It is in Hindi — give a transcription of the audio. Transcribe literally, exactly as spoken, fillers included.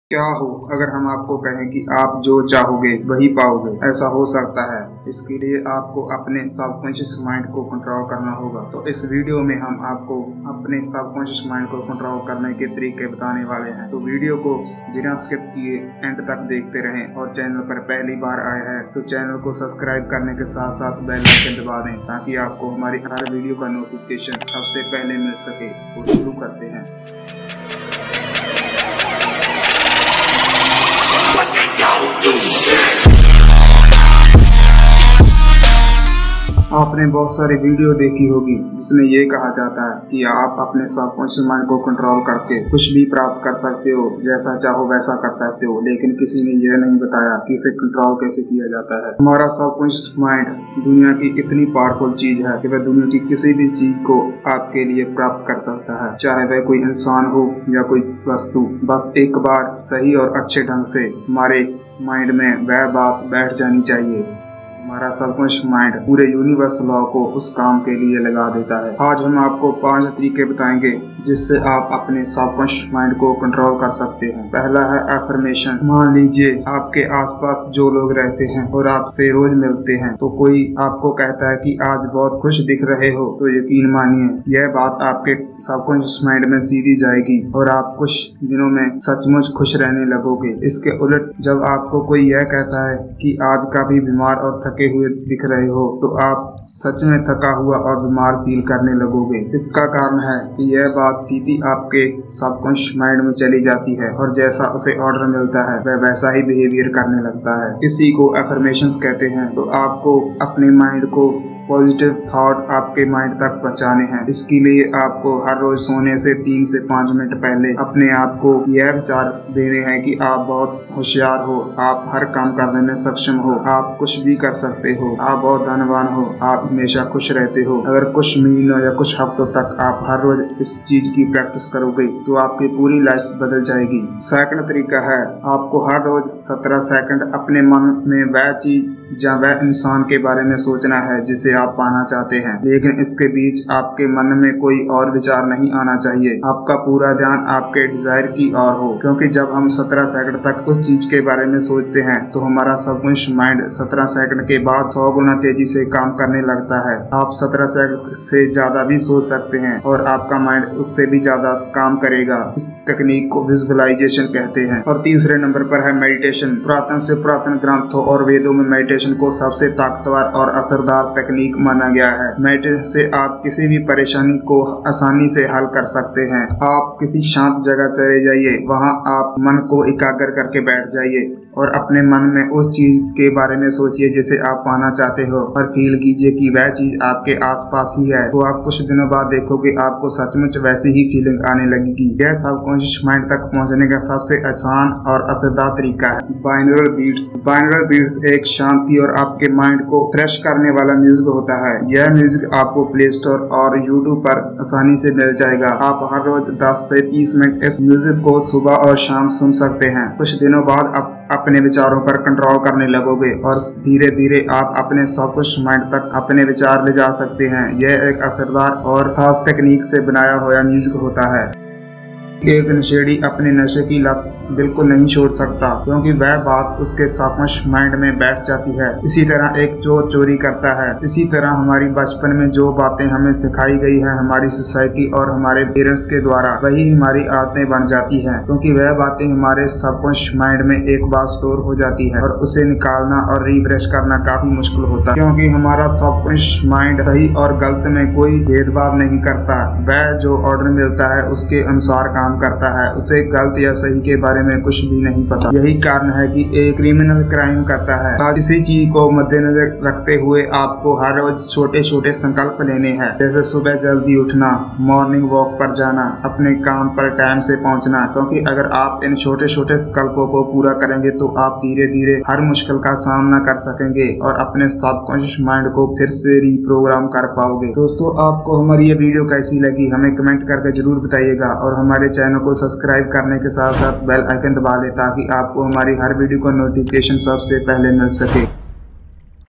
क्या हो अगर हम आपको कहें कि आप जो चाहोगे वही पाओगे? ऐसा हो सकता है। इसके लिए आपको अपने सबकॉन्शियस माइंड को कंट्रोल करना होगा। तो इस वीडियो में हम आपको अपने सबकॉन्शियस माइंड को कंट्रोल करने के तरीके बताने वाले हैं। तो वीडियो को बिना स्किप किए एंड तक देखते रहें और चैनल पर पहली बार आए हैं तो चैनल को सब्सक्राइब करने के साथ साथ बेल आइकन दबा दें ताकि आपको हमारी हर वीडियो का नोटिफिकेशन सबसे पहले मिल सके। तो शुरू करते हैं। आपने बहुत सारी वीडियो देखी होगी जिसमें ये कहा जाता है कि आप अपने सबकॉन्शियस माइंड को कंट्रोल करके कुछ भी प्राप्त कर सकते हो, जैसा चाहो वैसा कर सकते हो, लेकिन किसी ने यह नहीं बताया कि इसे कंट्रोल कैसे किया जाता है। हमारा सबकॉन्शियस माइंड दुनिया की इतनी पावरफुल चीज है कि वह दुनिया की किसी भी चीज को आपके लिए प्राप्त कर सकता है, चाहे वह कोई इंसान हो या कोई वस्तु। बस एक बार सही और अच्छे ढंग से हमारे माइंड में वह बात बैठ जानी चाहिए। हमारा सबकॉन्शियस माइंड पूरे यूनिवर्स लॉ को उस काम के लिए लगा देता है। आज हम आपको पांच तरीके बताएंगे जिससे आप अपने सबकॉन्शियस माइंड को कंट्रोल कर सकते हैं। पहला है अफर्मेशन। मान लीजिए आपके आसपास जो लोग रहते हैं और आपसे रोज मिलते हैं, तो कोई आपको कहता है कि आज बहुत खुश दिख रहे हो, तो यकीन मानिए यह बात आपके सबकॉन्शियस माइंड में सीधी जाएगी और आप कुछ दिनों में सचमुच खुश रहने लगोगे। इसके उलट जब आपको कोई यह कहता है कि आज काफी बीमार और थके हुए दिख रहे हो, तो आप सच में थका हुआ और बीमार फील करने लगोगे। इसका कारण है कि यह बात सीधी आपके सबकॉन्शियस माइंड में चली जाती है और जैसा उसे ऑर्डर मिलता है वह वैसा ही बिहेवियर करने लगता है। इसी को अफर्मेशंस कहते हैं। तो आपको अपने माइंड को पॉजिटिव थॉट आपके माइंड तक पहुंचाने हैं। इसके लिए आपको हर रोज सोने से तीन से पाँच मिनट पहले अपने आप को यह विचार देने हैं कि आप बहुत होशियार हो, आप हर काम करने में सक्षम हो, आप कुछ भी कर सकते हो, आप बहुत धनवान हो, आप हमेशा खुश रहते हो। अगर कुछ महीनों या कुछ हफ्तों तक आप हर रोज इस चीज की प्रैक्टिस करोगे तो आपकी पूरी लाइफ बदल जाएगी। सेकंड तरीका है, आपको हर रोज सत्रह सेकंड अपने मन में वह चीज या वह इंसान के बारे में सोचना है जिसे आप पाना चाहते हैं, लेकिन इसके बीच आपके मन में कोई और विचार नहीं आना चाहिए। आपका पूरा ध्यान आपके डिजायर की ओर हो, क्योंकि जब हम सत्रह सेकंड तक उस चीज के बारे में सोचते हैं तो हमारा सबकॉन्शियस माइंड सत्रह सेकंड के बाद सौ गुना तेजी से काम करने लगता है। आप सत्रह सेकंड से ज्यादा भी सोच सकते हैं और आपका माइंड उससे भी ज्यादा काम करेगा। इस तकनीक को विजुअलाइजेशन कहते हैं। और तीसरे नंबर पर है मेडिटेशन। पुरातन से पुरातन ग्रंथों और वेदों में मेडिटेशन को सबसे ताकतवर और असरदार तकनीक माना गया है। मेडिटेशन से आप किसी भी परेशानी को आसानी से हल कर सकते हैं। आप किसी शांत जगह चले जाइए, वहां आप मन को एकाग्र करके बैठ जाइए और अपने मन में उस चीज के बारे में सोचिए जिसे आप पाना चाहते हो और फील कीजिए कि वह चीज आपके आसपास ही है। तो आप कुछ दिनों बाद देखोगे आपको सचमुच वैसी ही फीलिंग आने लगेगी। यह सबकॉन्शियस माइंड तक पहुंचने का सबसे आसान और असरदार तरीका है। बाइनरल बीट्स। बाइनरल बीट्स एक शांति और आपके माइंड को फ्रेश करने वाला म्यूजिक होता है। यह म्यूजिक आपको प्ले स्टोर और यूट्यूब पर आसानी से मिल जाएगा। आप हर रोज दस से तीस मिनट इस म्यूजिक को सुबह और शाम सुन सकते हैं। कुछ दिनों बाद आप अपने विचारों पर कंट्रोल करने लगोगे और धीरे धीरे आप अपने सबकॉन्शियस माइंड तक अपने विचार ले जा सकते हैं। यह एक असरदार और खास तकनीक से बनाया हुआ म्यूजिक होता है। एक नशेड़ी अपने नशे की लत बिल्कुल नहीं छोड़ सकता, क्योंकि वह बात उसके सबकॉन्शियस माइंड में बैठ जाती है। इसी तरह एक चोर चोरी करता है। इसी तरह हमारी बचपन में जो बातें हमें सिखाई गई है हमारी सोसाइटी और हमारे पेरेंट्स के द्वारा, वही हमारी आदतें बन जाती हैं, क्योंकि वह बातें हमारे सबकॉन्शियस माइंड में एक बार स्टोर हो जाती है और उसे निकालना और रिफ्रेश करना काफी मुश्किल होता है, क्योंकि हमारा सबकॉन्शियस माइंड सही और गलत में कोई भेदभाव नहीं करता। वह जो ऑर्डर मिलता है उसके अनुसार काम करता है, उसे गलत या सही के बारे में कुछ भी नहीं पता। यही कारण है कि एक क्रिमिनल क्राइम करता है। किसी चीज को मद्देनजर रखते हुए आपको हर रोज छोटे छोटे संकल्प लेने हैं, जैसे सुबह जल्दी उठना, मॉर्निंग वॉक पर जाना, अपने काम पर टाइम से पहुंचना, क्योंकि अगर आप इन छोटे छोटे संकल्पों को पूरा करेंगे तो आप धीरे धीरे हर मुश्किल का सामना कर सकेंगे और अपने सबकॉन्शियस माइंड को फिर से रीप्रोग्राम कर पाओगे। दोस्तों, आपको हमारी ये वीडियो कैसी लगी हमें कमेंट करके जरूर बताइएगा और हमारे चैनल को सब्सक्राइब करने के साथ साथ बेल आइकन दबा लें ताकि आपको हमारी हर वीडियो का नोटिफिकेशन सबसे पहले मिल सके।